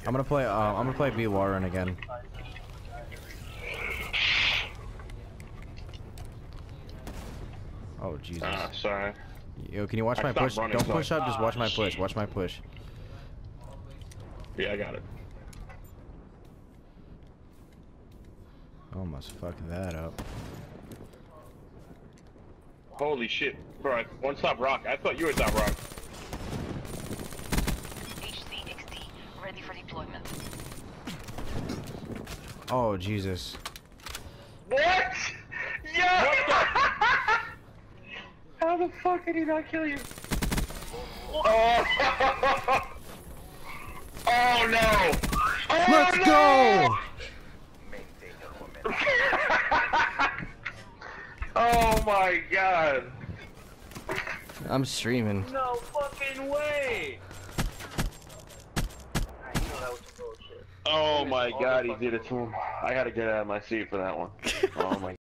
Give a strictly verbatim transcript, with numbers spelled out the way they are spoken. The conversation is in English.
I'm gonna play. Uh, I'm gonna play B Warren again. Oh Jesus. Ah, sorry. Yo, can you watch I my stopped push? running, Don't so push I- up. Just watch my push. Watch my push. Yeah, I got it. Almost fucked that up. Holy shit, bro! One stop rock. I thought you were top rock. H C X D ready for deployment. Oh Jesus. What? Yeah! What the? How the fuck did he not kill you? Oh! Oh no! Oh, Let's no! go! Oh my god! I'm streaming. No fucking way! Oh my god, he did it to him. I gotta get out of my seat for that one. Oh my